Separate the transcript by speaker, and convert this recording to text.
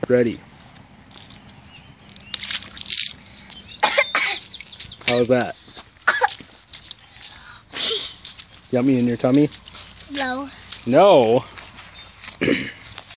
Speaker 1: Ready. How's that? Yummy in your tummy?
Speaker 2: No.
Speaker 1: No?